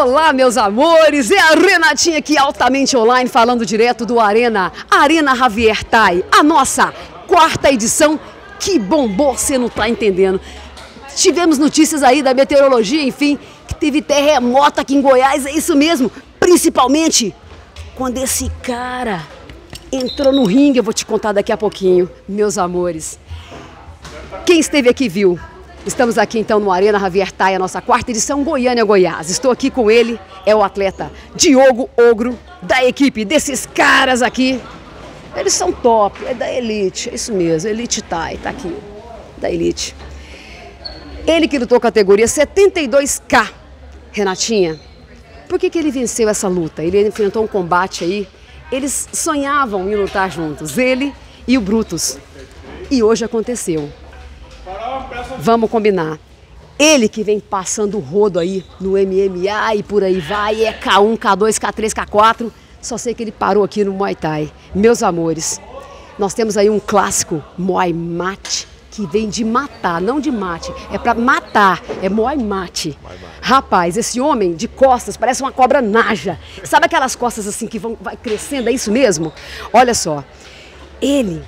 Olá, meus amores, é a Renatinha aqui, altamente online, falando direto do Arena Javier Tai, a nossa quarta edição, que bombou, você não tá entendendo. Tivemos notícias aí da meteorologia, enfim, que teve terremoto aqui em Goiás, é isso mesmo, principalmente quando esse cara entrou no ringue, eu vou te contar daqui a pouquinho, meus amores. Quem esteve aqui viu. Estamos aqui então no Arena Javier Tai, a nossa quarta edição, Goiânia, Goiás. Estou aqui com ele, é o atleta Diogo Ogro, da equipe desses caras aqui. Eles são top, é da Elite, é isso mesmo, Elite Tai, tá aqui, da Elite. Ele que lutou categoria 72K, Renatinha. Por que ele venceu essa luta? Ele enfrentou um combate aí, eles sonhavam em lutar juntos, ele e o Brutus. E hoje aconteceu. Vamos combinar. Ele que vem passando o rodo aí no MMA e por aí vai, é K1, K2, K3, K4. Só sei que ele parou aqui no Muay Thai. Meus amores, nós temos aí um clássico Muay Mate, que vem de matar, não de mate. É pra matar, é Muay Mate. Rapaz, esse homem de costas parece uma cobra naja. Sabe aquelas costas assim que vai crescendo, é isso mesmo? Olha só, ele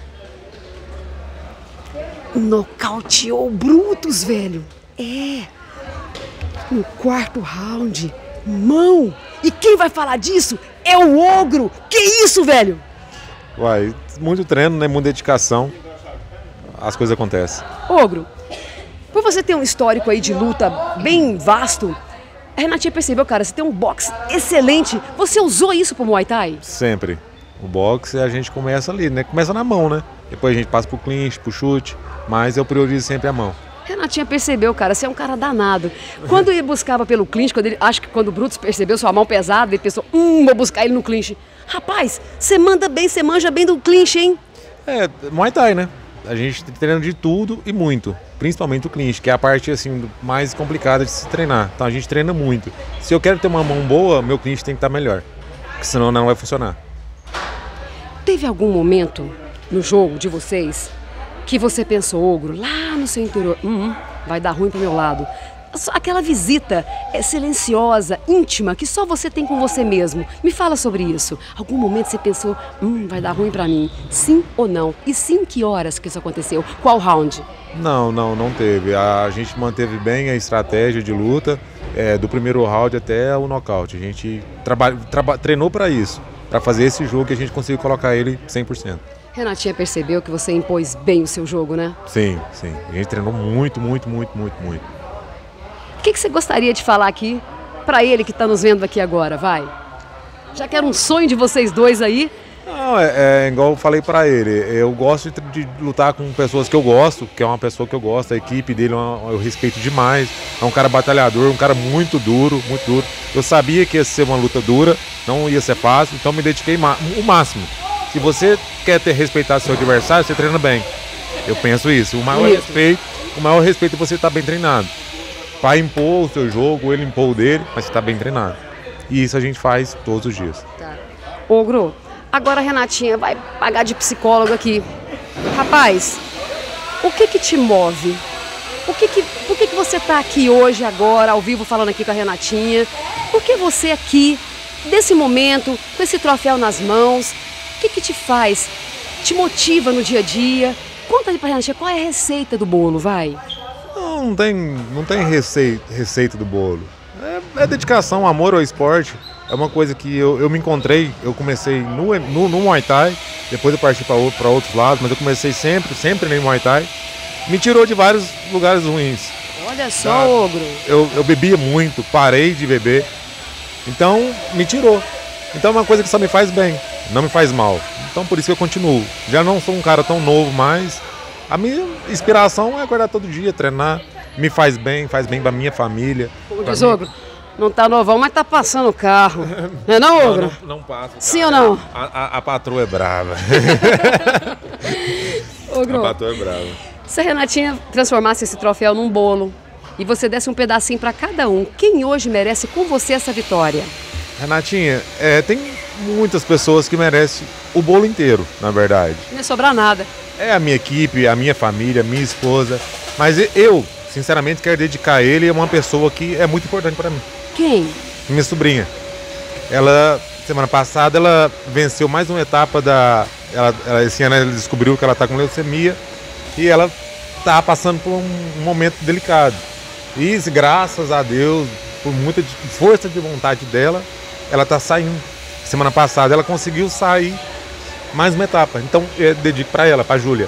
nocauteou o Brutus, velho. É. No quarto round. Mão. E quem vai falar disso é o Ogro. Que isso, velho? Uai, muito treino, né? Muita dedicação. As coisas acontecem. Ogro, por você ter um histórico aí de luta bem vasto, a Renatinha percebeu, cara, você tem um boxe excelente. Você usou isso pro Muay Thai? Sempre. O boxe a gente começa ali, né? Começa na mão, né? Depois a gente passa pro clinch, pro chute, mas eu priorizo sempre a mão. Renatinha percebeu, cara, você é um cara danado. Quando ele buscava pelo clinch, acho que quando o Brutus percebeu sua mão pesada, ele pensou, vou buscar ele no clinch. Rapaz, você manda bem, você manja bem do clinch, hein? É, Muay Thai, né? A gente treina de tudo e muito, principalmente o clinch, que é a parte assim mais complicada de se treinar. Então a gente treina muito. Se eu quero ter uma mão boa, meu clinch tem que estar melhor, porque senão não vai funcionar. Teve algum momento no jogo de vocês que você pensou, Ogro, lá no seu interior, vai dar ruim pro meu lado? Aquela visita silenciosa, íntima, que só você tem com você mesmo. Me fala sobre isso. Algum momento você pensou, vai dar ruim pra mim? Sim ou não? E sim, que horas que isso aconteceu? Qual round? Não teve. A gente manteve bem a estratégia de luta, do primeiro round até o nocaute. A gente treinou para isso, para fazer esse jogo que a gente conseguiu colocar ele 100%. Renatinha percebeu que você impôs bem o seu jogo, né? Sim. A gente treinou muito. O que você gostaria de falar aqui para ele que está nos vendo aqui agora, vai? Já que era um sonho de vocês dois aí. Não, é igual eu falei para ele, eu gosto de lutar com pessoas que eu gosto, que é uma pessoa que eu gosto, a equipe dele eu respeito demais, é um cara batalhador, um cara muito duro. Eu sabia que ia ser uma luta dura, não ia ser fácil, então me dediquei o máximo. Se você quer respeitar seu adversário, você treina bem. Eu penso isso, o maior respeito é você estar bem treinado. Para impor o seu jogo, ele impor o dele, mas você está bem treinado. E isso a gente faz todos os dias. Tá. Ogro, agora a Renatinha vai pagar de psicólogo aqui. Rapaz, o que te move? Por que você está aqui hoje, agora, ao vivo, falando aqui com a Renatinha? Por que você aqui, desse momento, com esse troféu nas mãos, o que te faz? Te motiva no dia a dia? Conta aí pra Renatinha, qual é a receita do bolo, vai? Não tem receita do bolo. É dedicação, amor ao esporte. É uma coisa que eu me encontrei. Eu comecei no Muay Thai, depois eu parti para outros lados, mas eu comecei sempre no Muay Thai. Me tirou de vários lugares ruins. Olha só, Ogro. Eu bebia muito, parei de beber. Então, me tirou. Então é uma coisa que só me faz bem, não me faz mal. Então por isso que eu continuo. Já não sou um cara tão novo mais. A minha inspiração é acordar todo dia, treinar, me faz bem pra minha família. Como diz Ogro, não tá novão, mas tá passando o carro. Não é não, Ogro? Não passa. Sim ou não? A patroa é brava. Ogro, a patroa é brava. Se a Renatinha transformasse esse troféu num bolo e você desse um pedacinho pra cada um, quem hoje merece com você essa vitória? Renatinha, tem muitas pessoas que merecem o bolo inteiro, na verdade. Não ia sobrar nada. É a minha equipe, a minha família, a minha esposa. Mas eu, sinceramente, quero dedicar ele a uma pessoa que é muito importante para mim. Quem? minha sobrinha. Ela, semana passada, ela venceu mais uma etapa esse ano ela descobriu que ela está com leucemia e ela está passando por um momento delicado. E graças a Deus, por muita força de vontade dela, ela está saindo. Semana passada ela conseguiu sair mais uma etapa. Então eu dedico para ela, para a Júlia.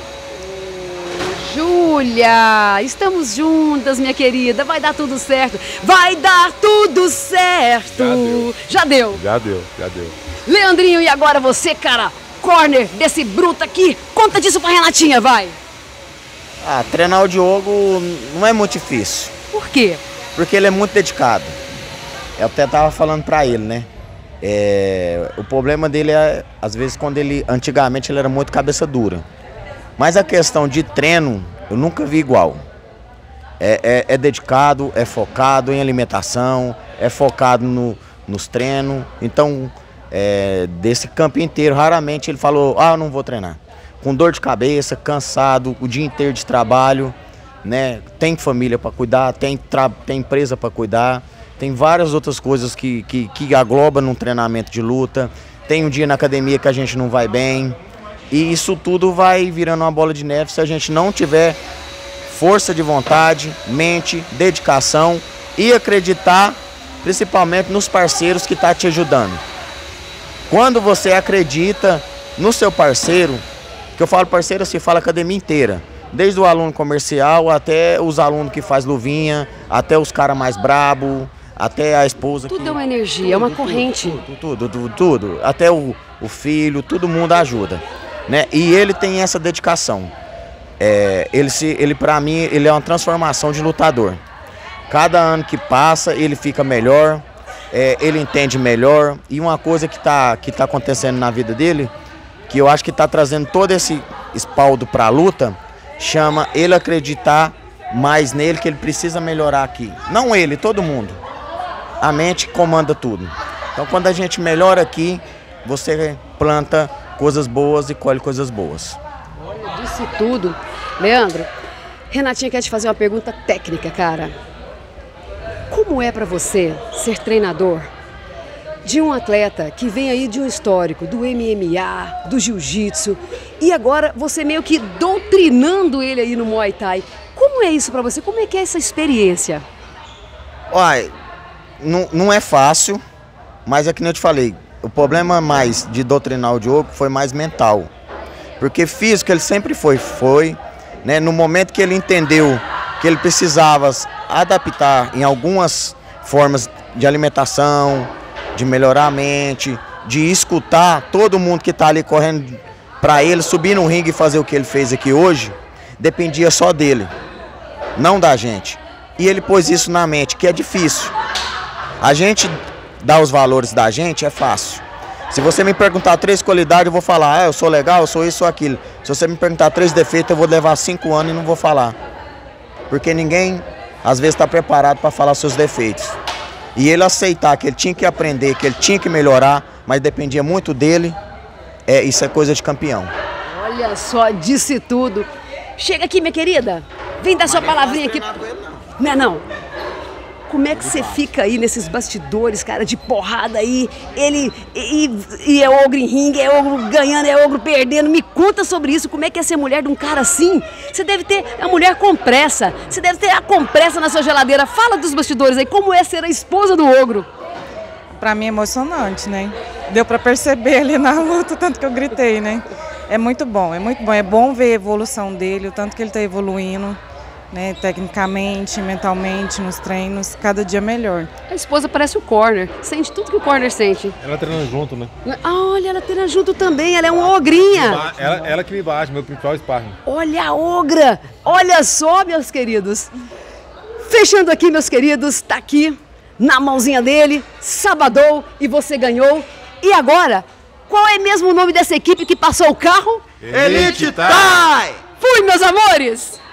Júlia, estamos juntas, minha querida. Vai dar tudo certo. Vai dar tudo certo. Já deu. Leandrinho, e agora você, cara? Corner desse bruto aqui. Conta disso pra Renatinha, vai. Treinar o Diogo não é muito difícil. Por quê? Porque ele é muito dedicado. Eu até tava falando pra ele, né? O problema dele é, às vezes, antigamente ele era muito cabeça dura. Mas a questão de treino, eu nunca vi igual. É dedicado, é focado em alimentação, é focado nos treinos. Então, desse campo inteiro, raramente ele falou, eu não vou treinar. Com dor de cabeça, cansado, o dia inteiro de trabalho, né? Tem família para cuidar, tem empresa para cuidar, tem várias outras coisas que agloba num treinamento de luta. Tem um dia na academia que a gente não vai bem. E isso tudo vai virando uma bola de neve se a gente não tiver força de vontade, mente, dedicação e acreditar principalmente nos parceiros que estão te ajudando. Quando você acredita no seu parceiro, que eu falo parceiro, se fala academia inteira, desde o aluno comercial até os alunos que faz luvinha, até os caras mais brabo, até a esposa. Tudo é uma energia, é uma corrente. Tudo. Até o filho, todo mundo ajuda. Né? E ele tem essa dedicação. Ele para mim, ele é uma transformação de lutador. Cada ano que passa, ele fica melhor, ele entende melhor. E uma coisa que tá acontecendo na vida dele, que eu acho que está trazendo todo esse espaldo para a luta, chama ele acreditar mais nele, que ele precisa melhorar aqui. Não ele, todo mundo. A mente comanda tudo. Então, quando a gente melhora aqui, você planta coisas boas e colhe coisas boas. Olha, disse tudo. Leandro, Renatinha quer te fazer uma pergunta técnica, cara. Como é pra você ser treinador de um atleta que vem aí de um histórico do MMA, do jiu-jitsu, e agora você meio que doutrinando ele aí no Muay Thai? Como é isso pra você? Como é que é essa experiência? Olha, não é fácil, mas é que nem eu te falei. O problema mais de doutrinar o Diogo foi mais mental. Porque físico ele sempre foi, né? No momento que ele entendeu que ele precisava adaptar em algumas formas de alimentação, de melhorar a mente, de escutar todo mundo que está ali correndo para ele subir no ringue e fazer o que ele fez aqui hoje, dependia só dele, não da gente. E ele pôs isso na mente, que é difícil. A gente dar os valores da gente é fácil. Se você me perguntar 3 qualidades, eu vou falar, eu sou legal, eu sou isso ou aquilo. Se você me perguntar 3 defeitos, eu vou levar 5 anos e não vou falar. Porque ninguém, às vezes, está preparado para falar seus defeitos. E ele aceitar que ele tinha que aprender, que ele tinha que melhorar, mas dependia muito dele, isso é coisa de campeão. Olha só, disse tudo. Chega aqui, minha querida. Vem dar sua palavrinha aqui. Não é não? Como é que você fica aí nesses bastidores, cara, de porrada aí? E é ogro em ringue, é ogro ganhando, é ogro perdendo. Me conta sobre isso, como é que é ser mulher de um cara assim? Você deve ter a mulher com pressa, você deve ter a compressa na sua geladeira. Fala dos bastidores aí, como é ser a esposa do ogro? Pra mim é emocionante, né? Deu pra perceber ali na luta, tanto que eu gritei, né? É muito bom, é muito bom. É bom ver a evolução dele, o tanto que ele tá evoluindo. Né, tecnicamente, mentalmente, nos treinos, cada dia melhor. A esposa parece o corner, sente tudo que o corner sente. Ela treina junto, né? Olha, ela treina junto também, ela é uma ogrinha. Ela que me bate, meu principal sparring. Olha a ogra, olha só, meus queridos. Fechando aqui, meus queridos, tá aqui, na mãozinha dele, sabadou e você ganhou. E agora, qual é mesmo o nome dessa equipe que passou o carro? Elite Thai! Fui, meus amores!